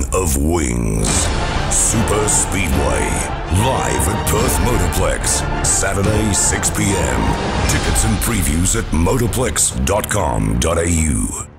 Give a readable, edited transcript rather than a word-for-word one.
King of Wings. Super Speedway. Live at Perth Motorplex. Saturday, 6 p.m. Tickets and previews at motorplex.com.au.